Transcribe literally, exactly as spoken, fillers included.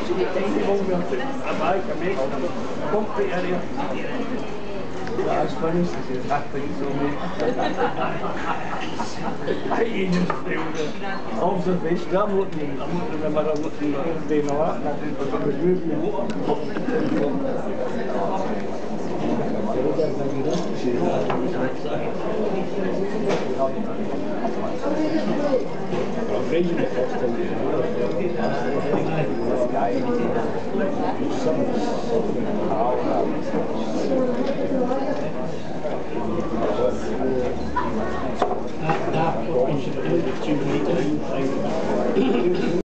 tiny one with a bag, a mate, concrete area. That's funny. I think so, mate. I you just failed it. Observation. I'm looking, I'm looking at the mirror, I'm looking at doing all that, and I didn't think it was moving. I'm crazy the first time. This guy, something, something, That, that what we should do with two meters.